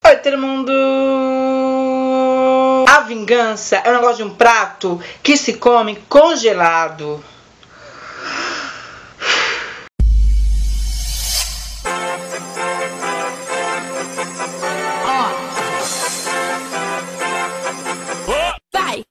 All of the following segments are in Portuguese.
Oi, todo mundo! A vingança é um negócio de um prato que se come congelado. Vai!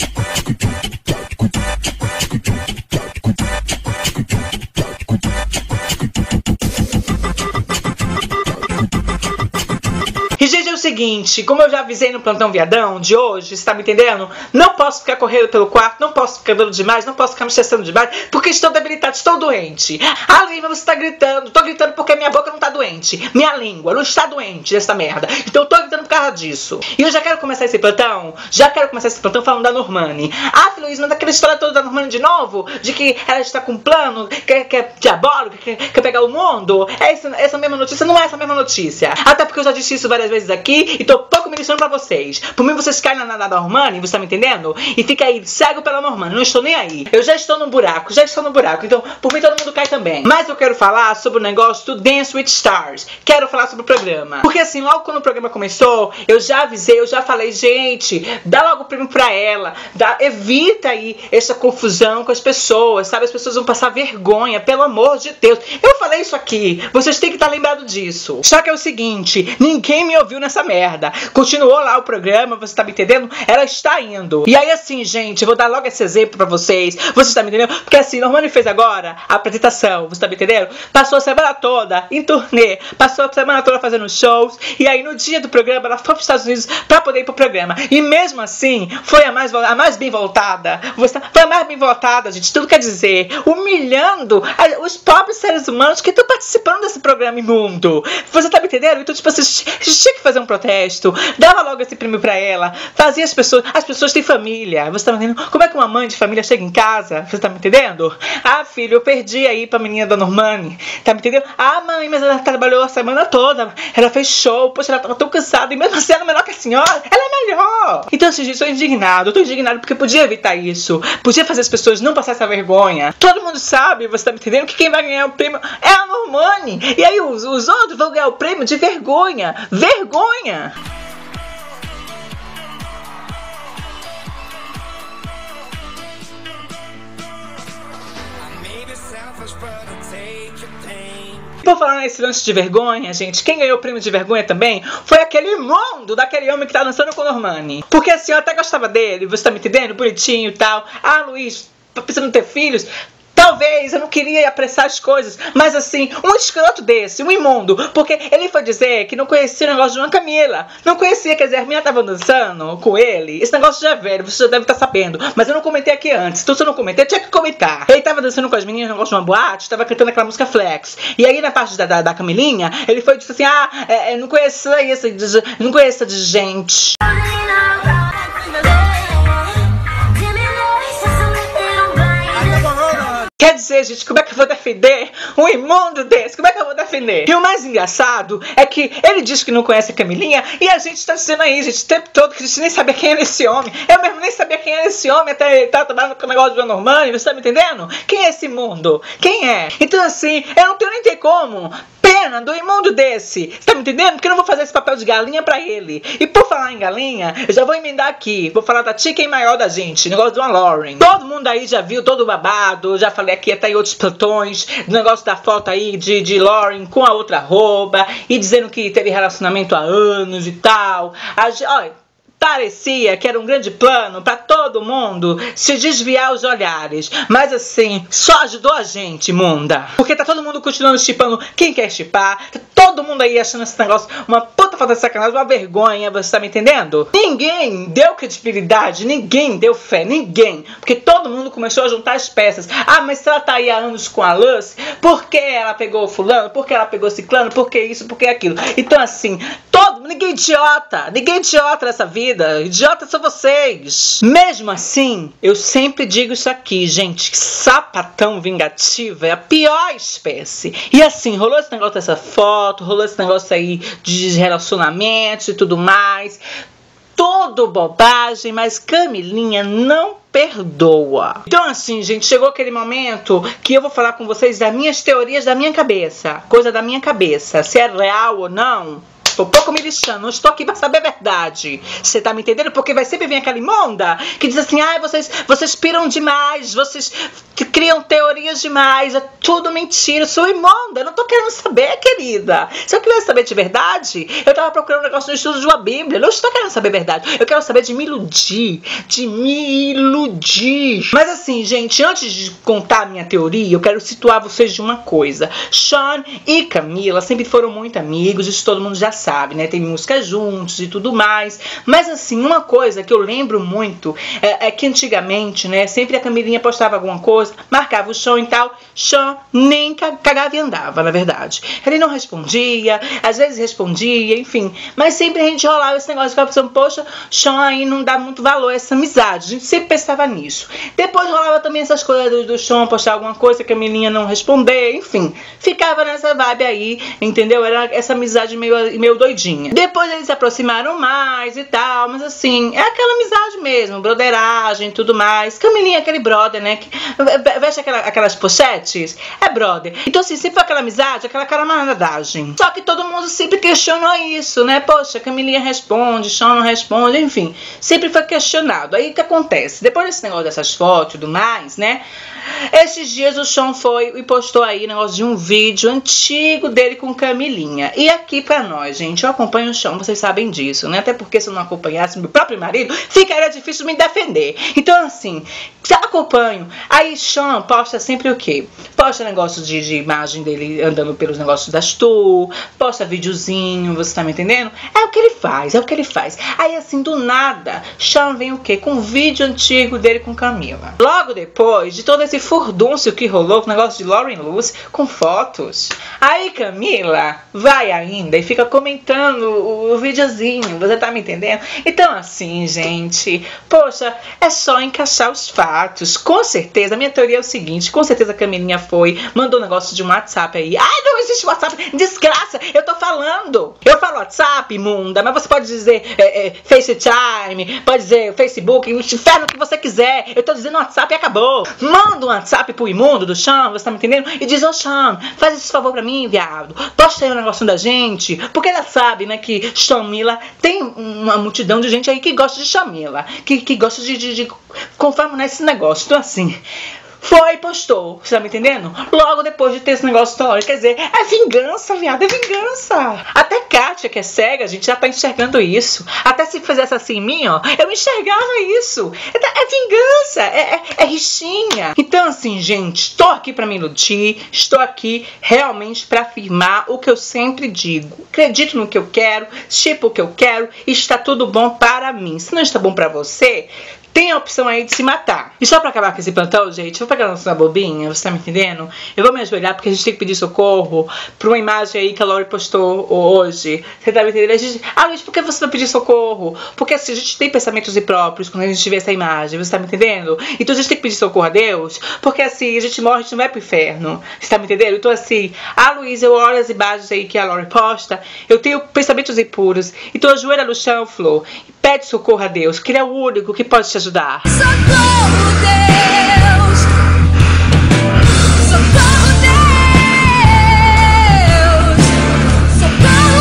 E, gente, é o seguinte, como eu já avisei no Plantão Viadão de hoje, você tá me entendendo? Não posso ficar correndo pelo quarto, não posso ficar dando demais, não posso ficar me estressando demais, porque estou debilitado, estou doente. A língua, você tá gritando, tô gritando porque minha boca não tá doente, minha língua não está doente dessa merda, então eu tô gritando por causa disso. E eu já quero começar esse plantão, falando da Normani. Ah, Luiz, mas daquela história toda da Normani de novo, de que ela está com um plano, que é diabólico, que quer pegar o mundo. É essa mesma notícia? Não é essa mesma notícia. Até porque eu já disse isso várias vezes aqui e tô pouco me lixando pra vocês. Por mim, vocês caem na Normani, você tá me entendendo? E fica aí cego pela Normani, não estou nem aí. Eu já estou no buraco, então por mim todo mundo cai também. Mas eu quero falar sobre o negócio do Dance with Stars. Quero falar sobre o programa. Porque assim, logo quando o programa começou, eu já avisei, eu já falei, gente, dá logo o prêmio pra ela, evita aí essa confusão com as pessoas, sabe? As pessoas vão passar vergonha, pelo amor de Deus. Eu falei isso aqui, vocês têm que estar lembrados disso. Só que é o seguinte, ninguém me ouviu nessa merda. Continuou lá o programa, você tá me entendendo? Ela está indo. E aí assim, gente, eu vou dar logo esse exemplo pra vocês. Vocês tá me entendendo? Porque assim, Normani fez agora a apresentação, você tá me entendendo? Passou a semana toda em turnê, passou a semana toda fazendo shows, e aí no dia do programa ela foi pros Estados Unidos pra poder ir pro programa. E mesmo assim, foi a mais bem voltada. Foi a mais bem votada, gente. Tudo quer dizer, humilhando os pobres seres humanos que estão participando desse programa imundo. Você tá me entendendo? Então, tipo, vocês tinha que fazer um protesto, dava logo esse prêmio pra ela, fazia as pessoas têm família, você tá me entendendo? Como é que uma mãe de família chega em casa, você tá me entendendo? Ah, filho, eu perdi aí pra menina da Normani, tá me entendendo? Ah, mãe, mas ela trabalhou a semana toda, ela fez show, poxa, ela tava tão cansada, e mesmo assim ela é melhor que a senhora, ela é melhor. Então, assim, gente, eu tô indignado porque podia evitar isso, podia fazer as pessoas não passar essa vergonha. Todo mundo sabe, você tá me entendendo, que quem vai ganhar o prêmio é a Normani, e aí os outros vão ganhar o prêmio de vergonha. Vergonha! Por falar nesse lance de vergonha, gente, quem ganhou o prêmio de vergonha também foi aquele imundo daquele homem que tá dançando com o Normani. Porque assim, eu até gostava dele, você tá me entendendo? Bonitinho e tal. Ah, Luiz, tá pensando em ter filhos? Talvez, eu não queria apressar as coisas, mas assim, um escroto desse, um imundo, porque ele foi dizer que não conhecia o negócio de uma Camila, não conhecia, quer dizer, a minha tava dançando com ele, esse negócio já é velho, você já deve estar sabendo, mas eu não comentei aqui antes, então se eu não comentei, eu tinha que comentar. Ele tava dançando com as meninas no negócio de uma boate, tava cantando aquela música Flex, e aí na parte da Camilinha, ele foi e disse assim, não conheço de gente. Quer dizer, gente, como é que eu vou defender um imundo desse? Como é que eu vou defender? E o mais engraçado é que ele diz que não conhece a Camilinha e a gente tá dizendo aí, gente, o tempo todo que a gente nem sabia quem era esse homem. Eu mesmo nem sabia quem era esse homem até ele tá trabalhando com o negócio de Normani, você tá me entendendo? Quem é esse imundo? Quem é? Então assim, eu não tenho nem ter como. Pena do imundo desse. Você tá me entendendo? Porque eu não vou fazer esse papel de galinha pra ele. E por falar em galinha, eu já vou emendar aqui. Vou falar da chicken maior da gente, negócio de uma Lauren. Todo mundo aí já viu todo o babado, já falei aqui até em outros plantões, do negócio da foto aí de Lauren com a outra arroba, e dizendo que teve relacionamento há anos e tal. Olha, parecia que era um grande plano pra todo mundo se desviar os olhares. Mas assim, só ajudou a gente, imunda. Porque tá todo mundo continuando chipando quem quer chipar. Tá todo mundo aí achando esse negócio uma puta falta de sacanagem, uma vergonha, você tá me entendendo? Ninguém deu credibilidade, ninguém deu fé, ninguém. Porque todo mundo começou a juntar as peças. Ah, mas se ela tá aí há anos com a Lucy, por que ela pegou o fulano? Por que ela pegou o ciclano? Por que isso? Por que aquilo? Então assim, ninguém idiota nessa vida. Idiota são vocês. Mesmo assim, eu sempre digo isso aqui, gente, que sapatão vingativo é a pior espécie. E assim, rolou esse negócio dessa foto, rolou esse negócio aí de relacionamentos e tudo mais. Tudo bobagem, mas Camilinha não perdoa. Então assim, gente, chegou aquele momento que eu vou falar com vocês das minhas teorias da minha cabeça. Coisa da minha cabeça. Se é real ou não, Estou pouco me lixando, não estou aqui pra saber a verdade. Você tá me entendendo? Porque vai sempre vir aquela imonda que diz assim, ai, vocês piram demais, vocês criam teorias demais, é tudo mentira, eu sou imonda, eu não tô querendo saber, querida. Se eu quisesse saber de verdade, eu tava procurando um negócio no estudo de uma Bíblia, eu não estou querendo saber a verdade, eu quero saber de me iludir, Mas assim, gente, antes de contar a minha teoria, eu quero situar vocês de uma coisa. Sean e Camila sempre foram muito amigos, isso todo mundo já sabe, né? Tem música juntos e tudo mais. Mas assim, uma coisa que eu lembro muito é que antigamente, né, sempre a Camilinha postava alguma coisa, marcava o Sean e tal, Sean nem cagava e andava, na verdade. Ele não respondia, às vezes respondia, enfim. Mas sempre a gente rolava esse negócio, ficava pensando, poxa, Sean aí não dá muito valor a essa amizade. A gente sempre pensava nisso. Depois rolava também essas coisas do Sean postar alguma coisa, que a Camilinha não responder, enfim. Ficava nessa vibe aí, entendeu? Era essa amizade meio doidinha. Depois eles se aproximaram mais e tal, mas assim, é aquela amizade mesmo, broderagem e tudo mais. Camilinha é aquele brother, né? Que veste aquelas pochetes, é brother. Então assim, sempre foi aquela amizade, aquela camaradagem. Só que todo mundo sempre questionou isso, né? Poxa, Camilinha responde, Sean não responde, enfim. Sempre foi questionado. Aí o que acontece? Depois desse negócio dessas fotos e tudo mais, né? Esses dias o Sean foi e postou aí negócio de um vídeo antigo dele com Camilinha. E aqui pra nós, gente, eu acompanho o Sean, vocês sabem disso, né? Até porque se eu não acompanhasse meu próprio marido, ficaria difícil me defender. Então assim, se eu acompanho, aí Sean posta sempre o quê? Posta negócio de imagem dele andando pelos negócios das tour, posta videozinho, você tá me entendendo? É o que ele faz, é o que ele faz. Aí assim, do nada, Sean vem o quê? Com um vídeo antigo dele com Camila. Logo depois de todo esse furdúncio que rolou com o negócio de Lauren Lewis com fotos. Aí Camila vai ainda e fica comentando o videozinho, você tá me entendendo? Então assim, gente, poxa, é só encaixar os fatos. Com certeza, a minha teoria é o seguinte, com certeza a Camilinha foi, mandou um negócio de um WhatsApp aí. Ai, não existe WhatsApp, desgraça, eu tô falando. Eu falo WhatsApp, imunda, mas você pode dizer FaceTime, pode dizer Facebook, o inferno que você quiser. Eu tô dizendo WhatsApp e acabou. Manda um WhatsApp pro imundo do Sean, você tá me entendendo? E diz, ô Sean, faz esse favor pra mim, viado. Posta aí um negócio da gente. Porque ela sabe, né, que Chamila tem uma multidão de gente aí que gosta de Chamila. Que gosta de conforme nesse negócio. Então assim, foi e postou, você tá me entendendo? Logo depois de ter esse negócio tão, quer dizer, é vingança, viado, é vingança. Até Kátia, que é cega, a gente já tá enxergando isso. Até se fizesse assim em mim, ó, eu enxergava isso. É vingança, é rixinha. Então assim, gente, estou aqui pra me iludir, estou aqui realmente pra afirmar o que eu sempre digo. Acredito no que eu quero, tipo o que eu quero, e está tudo bom para mim. Se não está bom pra você, tem a opção aí de se matar. E só pra acabar com esse plantão, gente, eu vou pegar uma bobinha, você tá me entendendo? Eu vou me ajoelhar porque a gente tem que pedir socorro pra uma imagem aí que a Lori postou hoje. Você tá me entendendo? Luiz, por que você vai pedir socorro? Porque assim, a gente tem pensamentos impróprios quando a gente vê essa imagem, você tá me entendendo? Então a gente tem que pedir socorro a Deus, porque assim, a gente morre, a gente não vai pro inferno. Você tá me entendendo? Então assim, Luiz, eu olho as imagens aí que a Lori posta, eu tenho pensamentos impuros. Então ajoelha no chão, Flor, e pede socorro a Deus, que ele é o único que pode te ajudar. Socorro, Deus! Socorro, Deus! Socorro,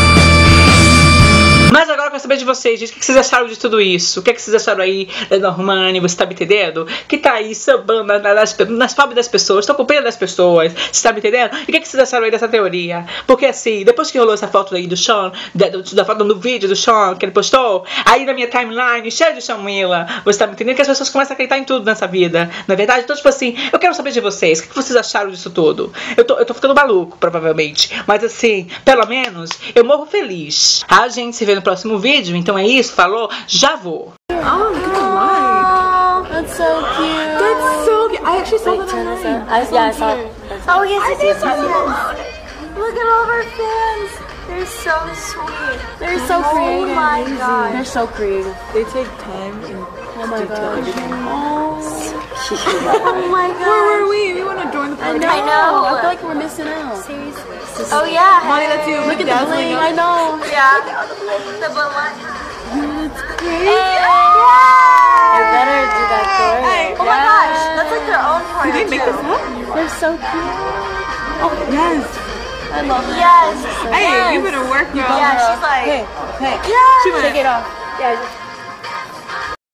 Deus! Mas agora eu quero saber de vocês, gente, o que vocês acharam de tudo isso? O que vocês acharam aí da Normani, você tá me entendendo? Que tá aí sambando nas pobres das pessoas, tô com pena das pessoas, você tá me entendendo? E o que vocês acharam aí dessa teoria? Porque assim, depois que rolou essa foto aí do Sean, da foto do vídeo do Sean que ele postou, aí na minha timeline, cheia de Chamila, você tá me entendendo? Que as pessoas começam a acreditar em tudo nessa vida, na verdade? Então, tipo assim, eu quero saber de vocês, o que vocês acharam disso tudo? Eu tô ficando maluco, provavelmente, mas assim, pelo menos, eu morro feliz. A gente se vê no próximo vídeo, então é isso, falou, já vou. Oh, look at the light. That's so cute. That's so cute. I actually saw that online. Yeah, I saw it. Oh, yes. Look at all of our fans. They're so sweet. They're so creative. Oh my god. They're so creative. They take time and detail everything. Oh my god. Where were we? We want to join the party. I know. I feel like we're missing out. Seriously. Oh yeah. Money, that's you. Look at the bling. I know. Yeah. The balloon. It's crazy. They better do that chorus. Hey, oh my gosh, that's like their own choreo. Did they make too. this up? They're so cute. Oh, yes. I love it. Yes. Hey, you better work, girl. Yeah, she's like, Hey, yeah. take it off. Yeah,